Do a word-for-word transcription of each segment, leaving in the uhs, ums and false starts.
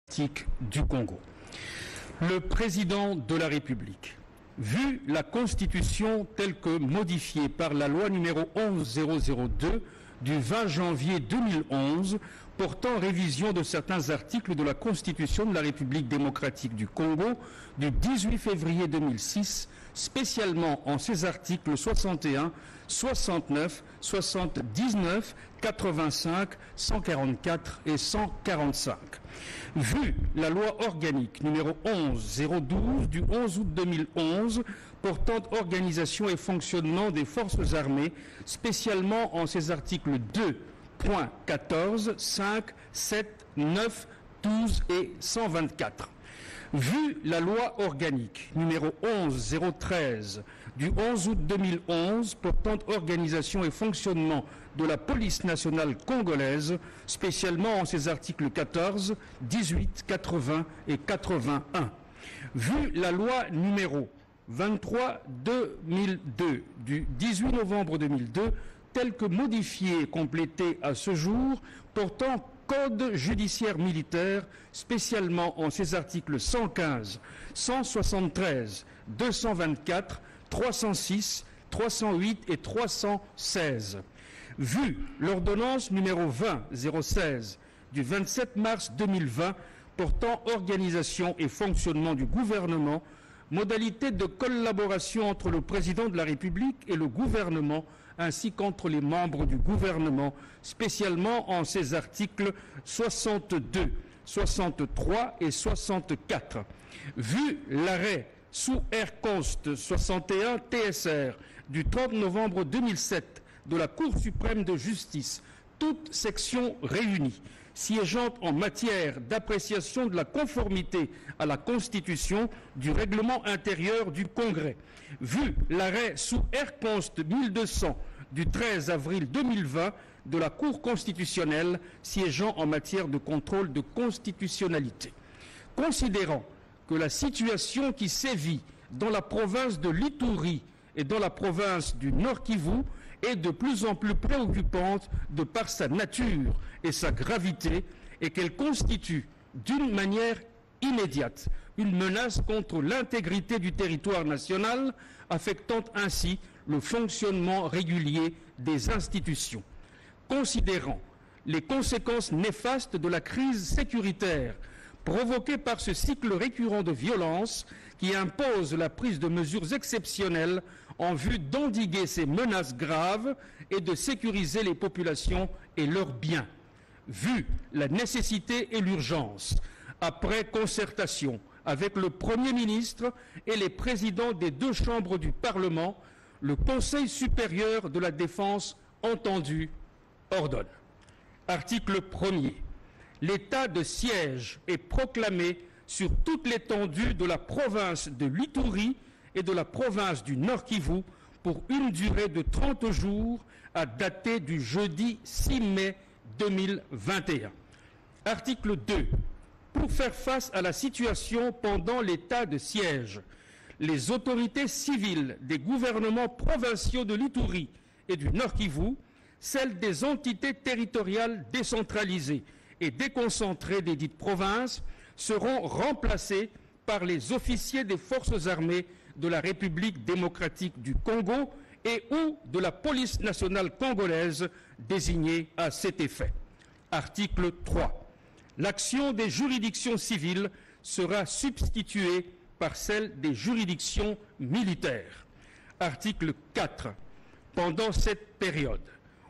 du Congo. Le président de la République, vu la Constitution telle que modifiée par la loi numéro onze mille deux du vingt janvier deux mille onze portant révision de certains articles de la Constitution de la République démocratique du Congo du dix-huit février deux mille six, spécialement en ses articles soixante et un, soixante-neuf, soixante-dix-neuf, quatre-vingt-cinq, cent quarante-quatre et cent quarante-cinq. Vu la loi organique numéro onze mille douze du onze août deux mille onze portant organisation et fonctionnement des forces armées, spécialement en ses articles deux point quatorze, cinq, sept, neuf, douze et cent vingt-quatre. Vu la loi organique numéro onze mille treize du onze août deux mille onze portant organisation et fonctionnement de la police nationale congolaise, spécialement en ses articles quatorze, dix-huit, quatre-vingts et quatre-vingt-un. Vu la loi numéro vingt-trois deux mille deux du dix-huit novembre deux mille deux telle que modifiée et complétée à ce jour portant Code judiciaire militaire, spécialement en ses articles cent quinze, cent soixante-treize, deux cent vingt-quatre, trois cent six, trois cent huit et trois cent seize. Vu l'ordonnance numéro vingt zéro seize du vingt-sept mars deux mille vingt portant organisation et fonctionnement du gouvernement, modalités de collaboration entre le président de la République et le gouvernement, ainsi qu'entre les membres du gouvernement, spécialement en ses articles soixante-deux, soixante-trois et soixante-quatre. Vu l'arrêt sous R const soixante et un T S R du trente novembre deux mille sept de la Cour suprême de justice, toutes sections réunies, siégeant en matière d'appréciation de la conformité à la Constitution du règlement intérieur du Congrès. Vu l'arrêt sous R const mille deux cents du treize avril deux mille vingt de la Cour constitutionnelle siégeant en matière de contrôle de constitutionnalité. Considérant que la situation qui sévit dans la province de l'Ituri et dans la province du Nord Kivu est de plus en plus préoccupante de par sa nature et sa gravité, et qu'elle constitue d'une manière immédiate une menace contre l'intégrité du territoire national, affectant ainsi le fonctionnement régulier des institutions. Considérant les conséquences néfastes de la crise sécuritaire provoquée par ce cycle récurrent de violence qui impose la prise de mesures exceptionnelles en vue d'endiguer ces menaces graves et de sécuriser les populations et leurs biens. Vu la nécessité et l'urgence, après concertation avec le Premier ministre et les présidents des deux chambres du Parlement, le Conseil supérieur de la défense entendu ordonne. Article premier. L'état de siège est proclamé sur toute l'étendue de la province de l'Ituri et de la province du Nord Kivu pour une durée de trente jours à dater du jeudi six mai deux mille vingt et un. Article deux. Pour faire face à la situation pendant l'état de siège, les autorités civiles des gouvernements provinciaux de l'Ituri et du Nord Kivu, celles des entités territoriales décentralisées et déconcentrées des dites provinces, seront remplacées par les officiers des forces armées de la République démocratique du Congo et ou de la police nationale congolaise désignés à cet effet. Article trois. L'action des juridictions civiles sera substituée par celle des juridictions militaires. Article quatre. Pendant cette période,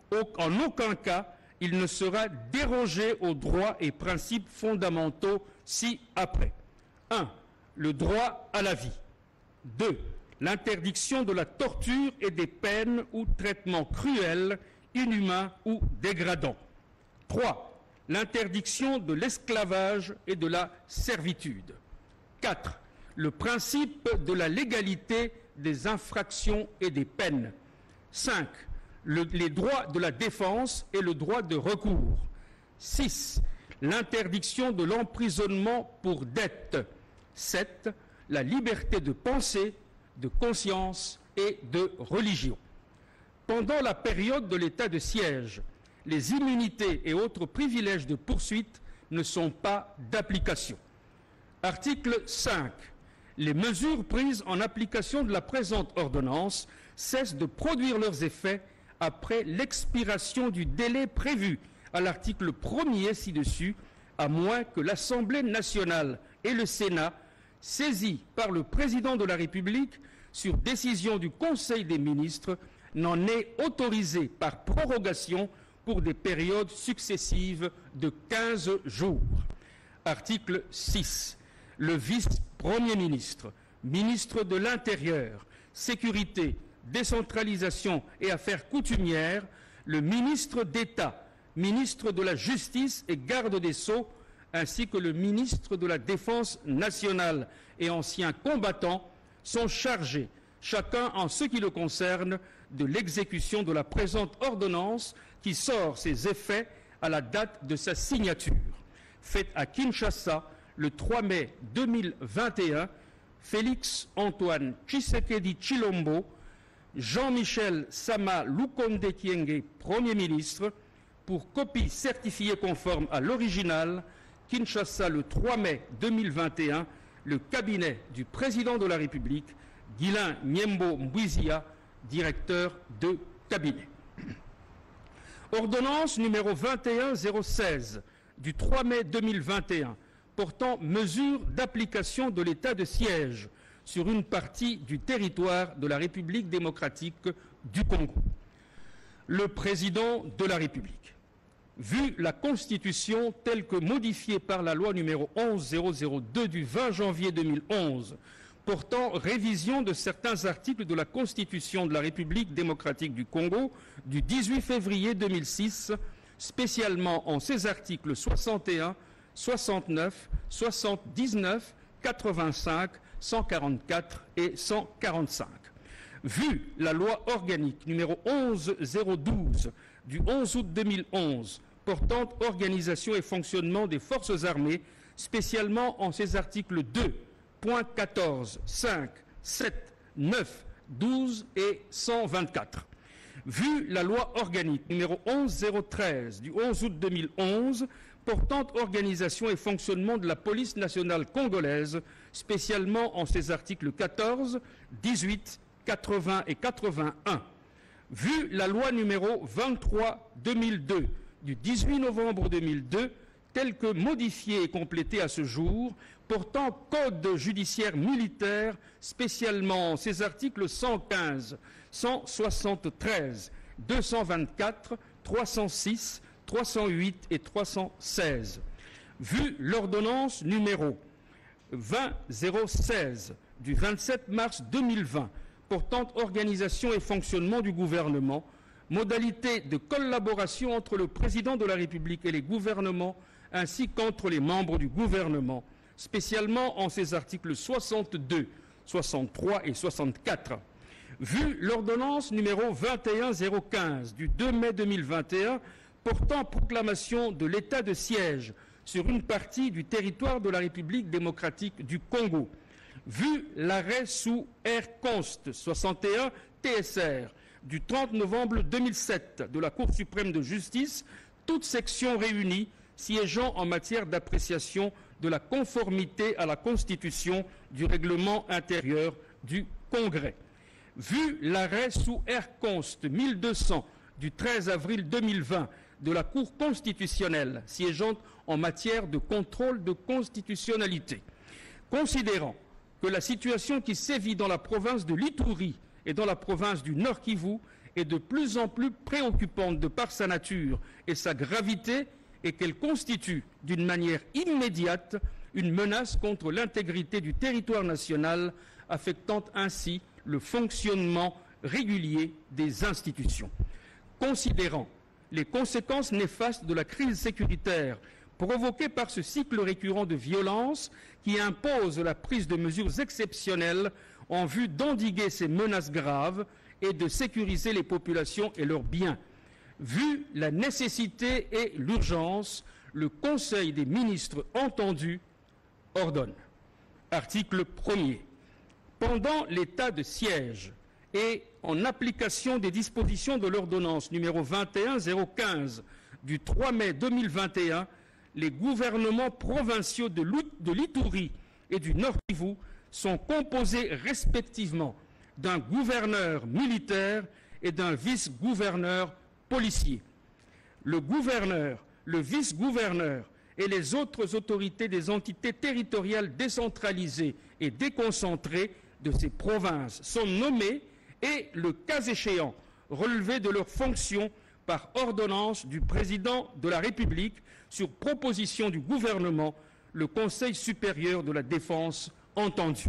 en aucun cas, il ne sera dérogé aux droits et principes fondamentaux ci-après. un. Le droit à la vie. deux. L'interdiction de la torture et des peines ou traitements cruels, inhumains ou dégradants. trois. L'interdiction de l'esclavage et de la servitude. quatre. Le principe de la légalité des infractions et des peines. cinq. Le, les droits de la défense et le droit de recours. six. L'interdiction de l'emprisonnement pour dette. sept. La liberté de pensée, de conscience et de religion. Pendant la période de l'état de siège, les immunités et autres privilèges de poursuite ne sont pas d'application. Article cinq. Les mesures prises en application de la présente ordonnance cessent de produire leurs effets après l'expiration du délai prévu à l'article premier ci-dessus, à moins que l'Assemblée nationale et le Sénat, saisis par le Président de la République sur décision du Conseil des ministres, n'en aient autorisé par prorogation pour des périodes successives de quinze jours. Article six. Le vice-premier ministre, ministre de l'Intérieur, Sécurité, Décentralisation et Affaires coutumières, le ministre d'État, ministre de la Justice et garde des Sceaux, ainsi que le ministre de la Défense nationale et anciens combattants sont chargés, chacun en ce qui le concerne, de l'exécution de la présente ordonnance qui sort ses effets à la date de sa signature. Faite à Kinshasa le trois mai deux mille vingt et un, Félix Antoine Tshisekedi Tshilombo, Jean-Michel Sama Lukonde Kyenge, Premier ministre, pour copie certifiée conforme à l'original, Kinshasa le trois mai deux mille vingt et un, le cabinet du Président de la République, Guilain Nyembo Mbouizia, directeur de cabinet. Ordonnance numéro vingt et un zéro seize du trois mai deux mille vingt et un portant mesures d'application de l'état de siège sur une partie du territoire de la République démocratique du Congo. Le Président de la République, vu la Constitution telle que modifiée par la loi numéro onze zéro zéro deux du vingt janvier deux mille onze, portant révision de certains articles de la Constitution de la République démocratique du Congo du dix-huit février deux mille six, spécialement en ses articles soixante et un, soixante-neuf, soixante-dix-neuf, quatre-vingt-cinq, cent quarante-quatre et cent quarante-cinq. Vu la loi organique numéro onze zéro douze du onze août deux mille onze portant organisation et fonctionnement des forces armées, spécialement en ses articles deux, quatorze, cinq, sept, neuf, douze et cent vingt-quatre. Vu la loi organique numéro onze zéro treize du onze août deux mille onze portant organisation et fonctionnement de la police nationale congolaise, spécialement en ses articles quatorze, dix-huit, quatre-vingts et quatre-vingt-un. Vu la loi numéro vingt-trois deux mille deux du dix-huit novembre deux mille deux, telle que modifiée et complétée à ce jour, portant code judiciaire militaire, spécialement ses articles cent quinze, cent soixante-treize, deux cent vingt-quatre, trois cent six, trois cent huit et trois cent seize. Vu l'ordonnance numéro vingt zéro seize du vingt-sept mars deux mille vingt, portant organisation et fonctionnement du gouvernement, modalités de collaboration entre le Président de la République et les gouvernements, ainsi qu'entre les membres du gouvernement, spécialement en ses articles soixante-deux, soixante-trois et soixante-quatre. Vu l'ordonnance numéro vingt et un zéro quinze du deux mai deux mille vingt et un portant proclamation de l'état de siège sur une partie du territoire de la République démocratique du Congo, vu l'arrêt sous R const soixante et un T S R du trente novembre deux mille sept de la Cour suprême de justice, toutes sections réunies siégeant en matière d'appréciation de la conformité à la Constitution du règlement intérieur du Congrès. Vu l'arrêt sous R const mille deux cents du treize avril deux mille vingt de la Cour constitutionnelle siégeant en matière de contrôle de constitutionnalité, considérant que la situation qui sévit dans la province de l'Ituri et dans la province du Nord Kivu est de plus en plus préoccupante de par sa nature et sa gravité, et qu'elle constitue d'une manière immédiate une menace contre l'intégrité du territoire national, affectant ainsi le fonctionnement régulier des institutions. Considérant les conséquences néfastes de la crise sécuritaire provoquée par ce cycle récurrent de violence qui impose la prise de mesures exceptionnelles en vue d'endiguer ces menaces graves et de sécuriser les populations et leurs biens. Vu la nécessité et l'urgence, le Conseil des ministres entendu ordonne. Article premier. Pendant l'état de siège et en application des dispositions de l'ordonnance numéro vingt et un zéro quinze du trois mai deux mille vingt et un, les gouvernements provinciaux de l'Ituri et du Nord Kivu sont composés respectivement d'un gouverneur militaire et d'un vice-gouverneur policier. Le gouverneur, le vice-gouverneur et les autres autorités des entités territoriales décentralisées et déconcentrées de ces provinces sont nommés et, le cas échéant, relevés de leurs fonctions par ordonnance du président de la République sur proposition du gouvernement, le Conseil supérieur de la défense entendu.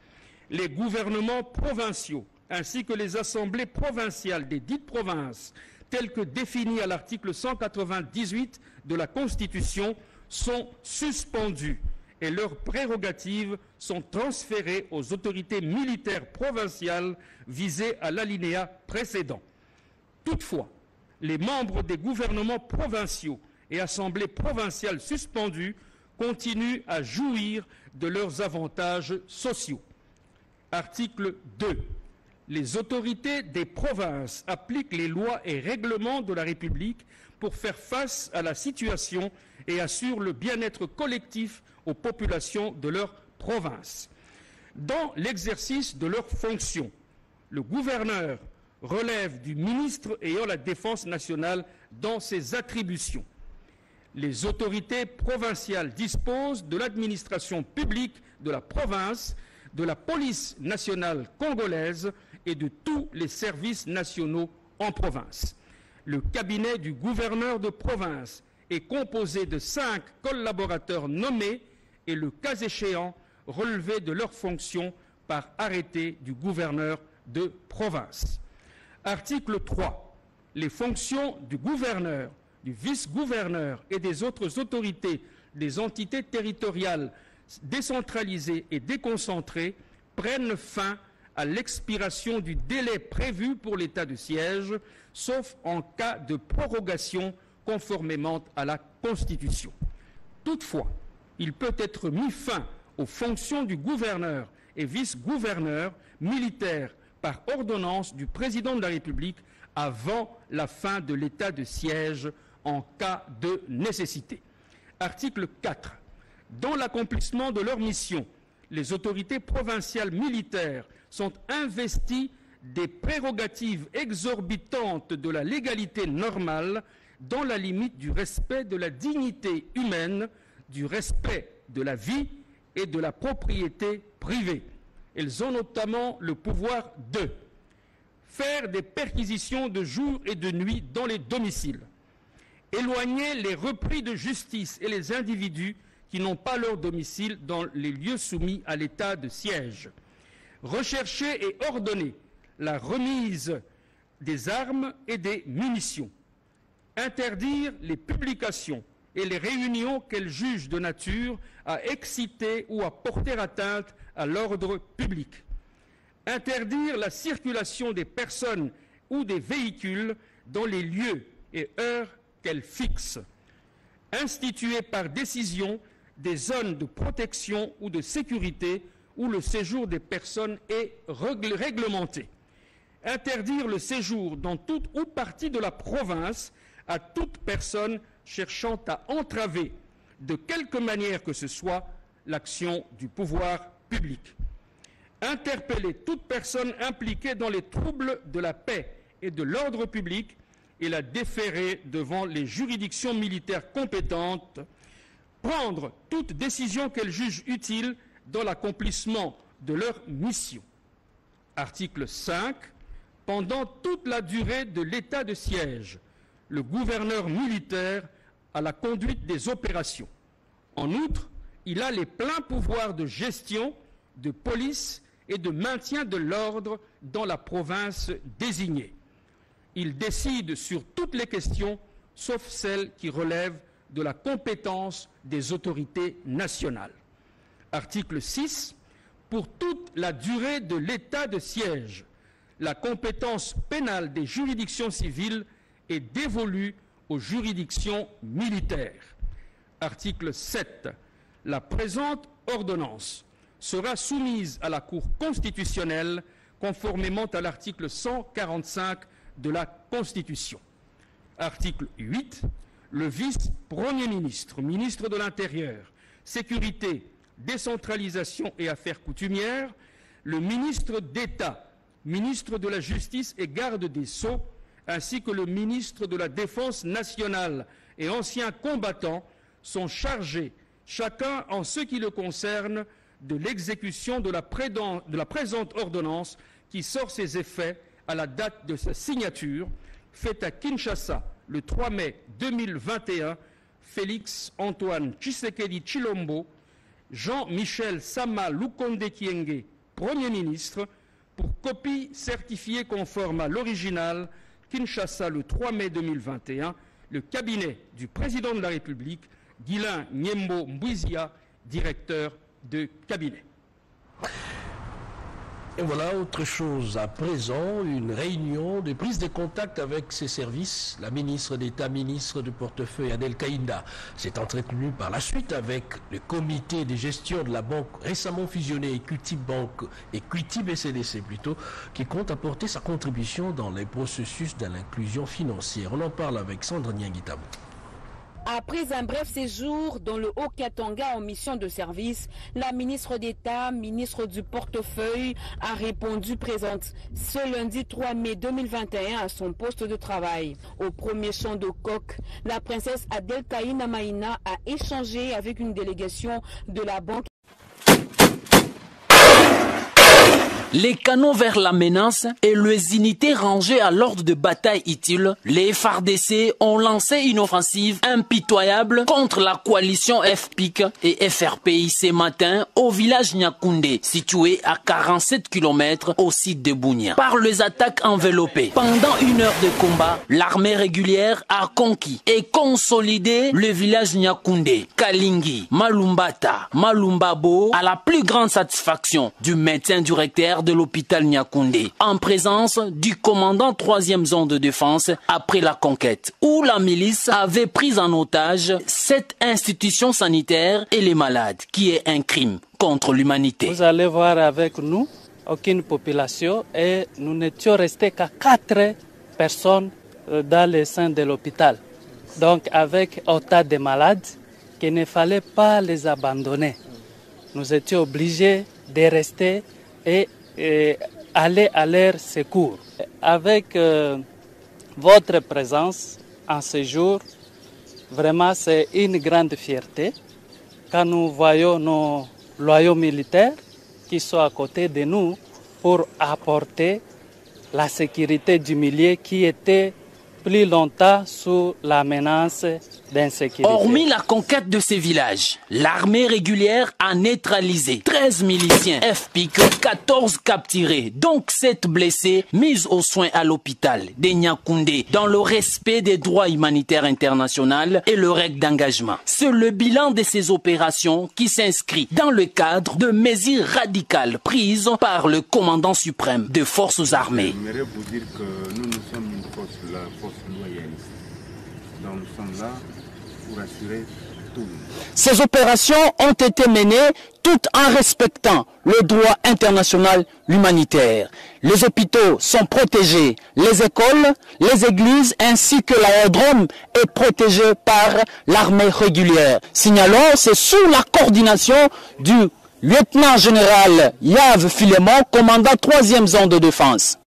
Les gouvernements provinciaux ainsi que les assemblées provinciales des dites provinces, telles que définies à l'article cent quatre-vingt-dix-huit de la Constitution, sont suspendues et leurs prérogatives sont transférées aux autorités militaires provinciales visées à l'alinéa précédent. Toutefois, les membres des gouvernements provinciaux et assemblées provinciales suspendues continuent à jouir de leurs avantages sociaux. Article deux. Les autorités des provinces appliquent les lois et règlements de la République pour faire face à la situation et assurent le bien-être collectif aux populations de leur province. Dans l'exercice de leurs fonctions, le gouverneur relève du ministre ayant la défense nationale dans ses attributions. Les autorités provinciales disposent de l'administration publique de la province, de la police nationale congolaise et de tous les services nationaux en province. Le cabinet du gouverneur de province est composé de cinq collaborateurs nommés et, le cas échéant, relevés de leurs fonctions par arrêté du gouverneur de province. Article trois. Les fonctions du gouverneur, du vice-gouverneur et des autres autorités des entités territoriales décentralisées et déconcentrées prennent fin à l'expiration du délai prévu pour l'état de siège, sauf en cas de prorogation conformément à la Constitution. Toutefois, il peut être mis fin aux fonctions du gouverneur et vice-gouverneur militaire par ordonnance du président de la République avant la fin de l'état de siège en cas de nécessité. Article quatre. Dans l'accomplissement de leur mission, les autorités provinciales militaires sont investies des prérogatives exorbitantes de la légalité normale dans la limite du respect de la dignité humaine, du respect de la vie et de la propriété privée. Elles ont notamment le pouvoir de faire des perquisitions de jour et de nuit dans les domiciles, éloigner les repris de justice et les individus qui n'ont pas leur domicile dans les lieux soumis à l'état de siège, rechercher et ordonner la remise des armes et des munitions, interdire les publications et les réunions qu'elles jugent de nature à exciter ou à porter atteinte à l'ordre public, interdire la circulation des personnes ou des véhicules dans les lieux et heures qu'elles fixent, instituer par décision des zones de protection ou de sécurité où le séjour des personnes est réglementé, interdire le séjour dans toute ou partie de la province à toute personne cherchant à entraver de quelque manière que ce soit l'action du pouvoir public, interpeller toute personne impliquée dans les troubles de la paix et de l'ordre public et la déférer devant les juridictions militaires compétentes, prendre toute décision qu'elles jugent utile dans l'accomplissement de leur mission. Article cinq. Pendant toute la durée de l'état de siège, le gouverneur militaire a la conduite des opérations. En outre, il a les pleins pouvoirs de gestion, de police et de maintien de l'ordre dans la province désignée. Il décide sur toutes les questions, sauf celles qui relèvent de la compétence des autorités nationales. Article six. Pour toute la durée de l'état de siège, la compétence pénale des juridictions civiles est dévolue aux juridictions militaires. Article sept. La présente ordonnance sera soumise à la Cour constitutionnelle conformément à l'article cent quarante-cinq de la Constitution. Article huit. le vice-premier ministre, ministre de l'Intérieur, Sécurité, Décentralisation et Affaires coutumières, le ministre d'État, ministre de la Justice et Garde des Sceaux, ainsi que le ministre de la Défense nationale et ancien combattant sont chargés, chacun en ce qui le concerne, de l'exécution de la présente ordonnance qui sort ses effets à la date de sa signature, faite à Kinshasa le trois mai deux mille vingt et un, Félix Antoine Tshisekedi Tshilombo, Jean-Michel Sama Lukonde Kyenge, Premier ministre, pour copie certifiée conforme à l'original, Kinshasa le trois mai deux mille vingt et un, le cabinet du président de la République, Guilain Nyembo Mbouizia, directeur de cabinet. Et voilà autre chose à présent, une réunion de prise de contact avec ses services. La ministre d'État, ministre du portefeuille Adel Kaïnda s'est entretenue par la suite avec le comité de gestion de la banque récemment fusionnée Equity Bank, Equity B C D C plutôt, qui compte apporter sa contribution dans les processus de l'inclusion financière. On en parle avec Sandra Nianguitabo. Après un bref séjour dans le Haut-Katanga en mission de service, la ministre d'État, ministre du portefeuille, a répondu présente ce lundi trois mai deux mille vingt et un à son poste de travail. Au premier champ de coq, la princesse Adel Kaïnda Maïna a échangé avec une délégation de la banque. Les canons vers la menace et les unités rangées à l'ordre de bataille utile, les F A R D C ont lancé une offensive impitoyable contre la coalition F P I C et F R P I ce matin au village Nyakoundé, situé à quarante-sept kilomètres au site de Bunia. Par les attaques enveloppées, pendant une heure de combat, l'armée régulière a conquis et consolidé le village Nyakoundé, Kalingi, Malumbata, Malumbabo, à la plus grande satisfaction du médecin directeur de l'hôpital Nyakoundé, en présence du commandant troisième zone de défense après la conquête, où la milice avait pris en otage cette institution sanitaire et les malades, qui est un crime contre l'humanité. Vous allez voir avec nous, aucune population, et nous n'étions restés qu'à quatre personnes dans le sein de l'hôpital. Donc avec autant de malades, qu'il ne fallait pas les abandonner. Nous étions obligés de rester et et aller à leur secours. Avec euh, votre présence en ce jour, vraiment c'est une grande fierté quand nous voyons nos loyaux militaires qui sont à côté de nous pour apporter la sécurité du milieu qui était plus longtemps sous la menace d'insécurité. Hormis la conquête de ces villages, l'armée régulière a neutralisé treize miliciens F P I C, quatorze capturés, donc sept blessés, mis aux soins à l'hôpital de Nyakoundé dans le respect des droits humanitaires internationaux et le règle d'engagement. C'est le bilan de ces opérations qui s'inscrit dans le cadre de mesures radicales prises par le commandant suprême des forces armées. J'aimerais vous dire que nous, nous sommes une force, la force loyaliste. Donc nous sommes là pour assurer tout. Ces opérations ont été menées toutes en respectant le droit international humanitaire. Les hôpitaux sont protégés, les écoles, les églises ainsi que l'aérodrome est protégé par l'armée régulière. Signalons, c'est sous la coordination du lieutenant-général Yves Filemon, commandant troisième zone de défense.